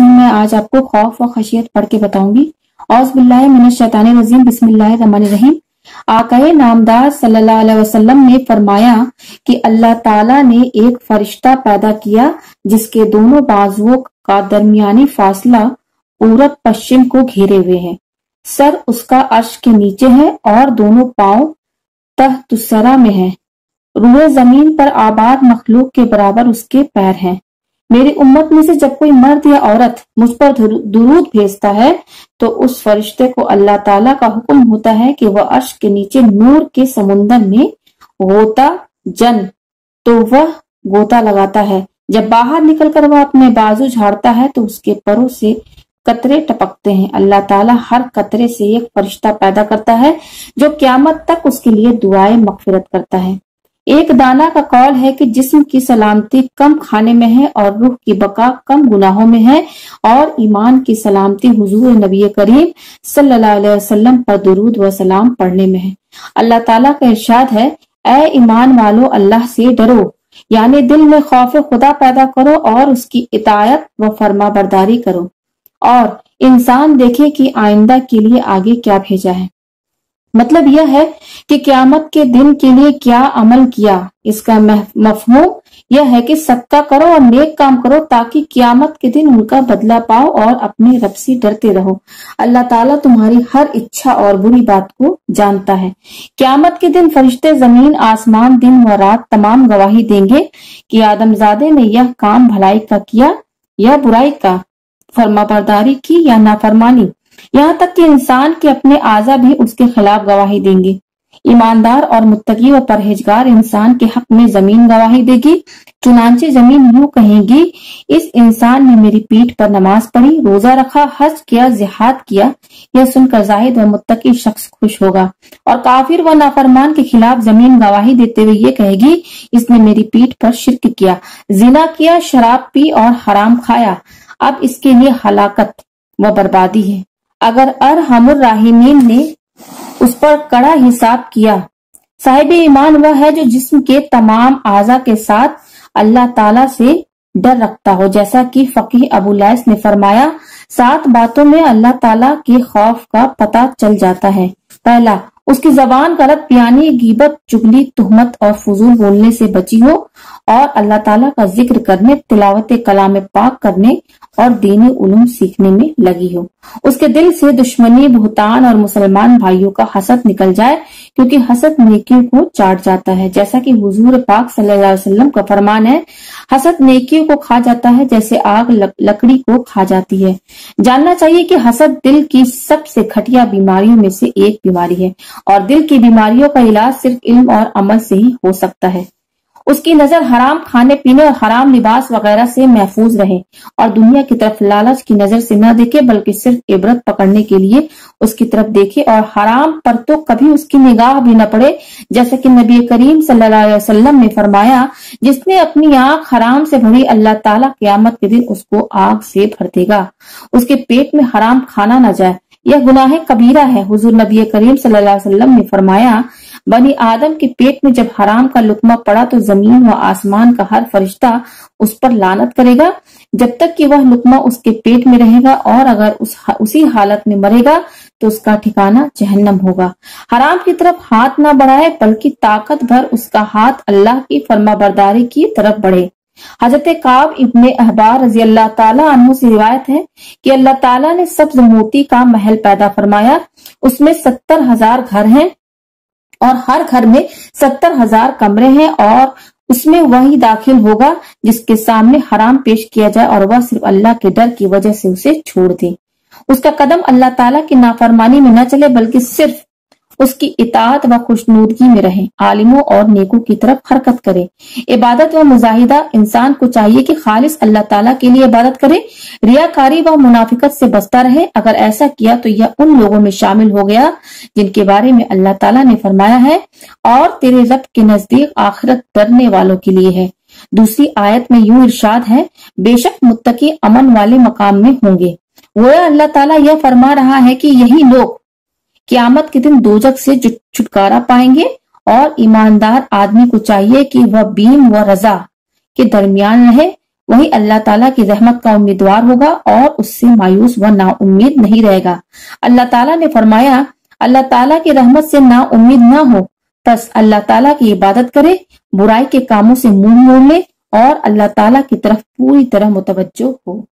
जिसमें मैं आज आपको खौफ व खशियत पढ़ के बताऊंगी। औज़ बिल्लाहि मिनश शैतानिर रजीम, बिस्मिल्लाहिर रहमानिर रहीम। आकाए नामदार सल्लल्लाहु अलैहि वसल्लम ने फरमाया कि अल्लाह ताला ने एक फरिश्ता पैदा किया जिसके दोनों बाजुओं का दरमियानी फासला पूरब पश्चिम को घेरे हुए है। सर उसका अर्श के नीचे है और दोनों पांव तहतुस्सरा में है। रूए जमीन पर आबाद मखलूक के बराबर उसके पैर हैं। मेरी उम्मत में से जब कोई मर्द या औरत मुझ पर दुरूद भेजता है तो उस फरिश्ते को अल्लाह ताला का हुक्म होता है कि वह अर्श के नीचे नूर के समुंदर में गोता जन तो वह गोता लगाता है। जब बाहर निकलकर वह अपने बाजू झाड़ता है तो उसके परों से कतरे टपकते हैं। अल्लाह ताला हर कतरे से एक फरिश्ता पैदा करता है जो क़यामत तक उसके लिए दुआए मग़फ़िरत करता है। एक दाना का कौल है कि जिस्म की सलामती कम खाने में है और रूह की बका कम गुनाहों में है और ईमान की सलामती हुजूर नबी करीम सल्लल्लाहु अलैहि वसल्लम पर दुरूद व सलाम पढ़ने में है। अल्लाह ताला का इरशाद है, ऐ ईमान वालो अल्लाह से डरो, यानी दिल में खौफ खुदा पैदा करो और उसकी इतायत व फर्मा बरदारी करो और इंसान देखे कि आइंदा के लिए आगे क्या भेजा है। मतलब यह है कि क़यामत के दिन के लिए क्या अमल किया। इसका मफहूम यह है कि सदका करो और नेक काम करो ताकि क़यामत के दिन उनका बदला पाओ और अपने रब से डरते रहो। अल्लाह ताला तुम्हारी हर इच्छा और बुरी बात को जानता है। क़यामत के दिन फरिश्ते जमीन आसमान दिन व रात तमाम गवाही देंगे कि आदमजादे ने यह काम भलाई का किया या बुराई का, फर्माबरदारी की या नाफरमानी, यहाँ तक कि इंसान के अपने आज़ा भी उसके खिलाफ गवाही देंगे। ईमानदार और मुत्तकी व परहेजगार इंसान के हक में जमीन गवाही देगी। चुनांचे जमीन यूं कहेगी, इस इंसान ने मेरी पीठ पर नमाज पढ़ी, रोजा रखा, हज किया, जिहाद किया। यह सुनकर जाहिद व मुत्तकी शख्स खुश होगा। और काफिर व नाफरमान के खिलाफ जमीन गवाही देते हुए ये कहेगी, इसने मेरी पीठ पर शिर्क किया, जिना किया, शराब पी और हराम खाया। अब इसके लिए हलाकत व बर्बादी है। अगर अरहमुर राहिमीन ने उस पर कड़ा हिसाब किया। साहिब ईमान वह है जो जिस्म के तमाम आज़ा के साथ अल्लाह ताला से डर रखता हो। जैसा कि फकीह अबू लैस ने फरमाया, 7 बातों में अल्लाह ताला के खौफ का पता चल जाता है। पहला, उसकी जबान गलत बयानी, गीबत, चुगली, तुहमत और फजूल बोलने से बची हो और अल्लाह ताला का जिक्र करने, तिलावत कलाम पाक करने और दीनी उलूम सीखने में लगी हो। उसके दिल से दुश्मनी, बुहतान और मुसलमान भाइयों का हसद निकल जाए, क्योंकि हसद नेकियों को चाट जाता है। जैसा कि हुजूर पाक सल्लल्लाहु अलैहि वसल्लम का फरमान है, हसद नेकियों को खा जाता है जैसे आग लकड़ी को खा जाती है। जानना चाहिए कि हसद दिल की सबसे घटिया बीमारियों में से एक बीमारी है और दिल की बीमारियों का इलाज सिर्फ इल्म और अमल से ही हो सकता है। उसकी नजर हराम खाने पीने और हराम लिबास वगैरह से महफूज रहे और दुनिया की तरफ लालच की नजर से न देखे, बल्कि सिर्फ इबरत पकड़ने के लिए उसकी तरफ देखे और हराम पर तो कभी उसकी निगाह भी न पड़े। जैसे कि नबी करीम सल्लल्लाहु अलैहि वसल्लम ने फरमाया, जिसने अपनी आंख हराम से भरी, अल्लाह ताला क़यामत के दिन उसको आग से भर देगा। उसके पेट में हराम खाना न जाए, यह गुनाह कबीरा है। हुजूर नबी करीम सल्लल्लाहु अलैहि वसल्लम ने फरमाया, बनी आदम के पेट में जब हराम का लुकमा पड़ा तो जमीन व आसमान का हर फरिश्ता उस पर लानत करेगा जब तक कि वह लुकमा उसके पेट में रहेगा, और अगर उसी हालत में मरेगा तो उसका ठिकाना जहन्नम होगा। हराम की तरफ हाथ न बढ़ाए, बल्कि ताकत भर उसका हाथ अल्लाह की फर्माबरदारी की तरफ बढ़े। हजरत काब इब्ने अहबार रजी अल्लाह ताला अन्हु से रिवायत है कि अल्लाह ताला ने सब्ज मोती का महल पैदा फरमाया। उसमें 70,000 घर हैं और हर घर में 70,000 कमरे हैं और उसमें वही दाखिल होगा जिसके सामने हराम पेश किया जाए और वह सिर्फ अल्लाह के डर की वजह से उसे छोड़ दे। उसका कदम अल्लाह ताला की नाफरमानी में न चले, बल्कि सिर्फ उसकी इताअत व खुशनूदगी में रहे। आलिमों और नेकों की तरफ हरकत करे। इबादत व मुजाहिदा, इंसान को चाहिए कि खालिस अल्लाह ताला के लिए इबादत करे, रियाकारी व मुनाफिकत से बचता रहे। अगर ऐसा किया तो यह उन लोगों में शामिल हो गया जिनके बारे में अल्लाह ताला ने फरमाया है, और तेरे रब के नजदीक आखिरत डरने वालों के लिए है। दूसरी आयत में यूं इरशाद है, बेशक मुत्तकी अमन वाले मकाम में होंगे। वो अल्लाह ताला यह फरमा रहा है कि यही लोग क़यामत के दिन दोजख से छुटकारा पाएंगे और ईमानदार आदमी को चाहिए कि वह बीम व रजा के दरमियान रहे। وہی اللہ تعالیٰ کی رحمت کا امیدوار ہوگا اور اس سے مایوس و نا امید نہیں رہے گا۔ اللہ تعالیٰ نے فرمایا، اللہ تعالیٰ کی رحمت سے نا امید نہ ہو، بس اللہ تعالیٰ کی عبادت کرے، برائی کے کاموں سے منہ موڑ لے اور اللہ تعالیٰ کی طرف پوری طرح متوجہ ہو۔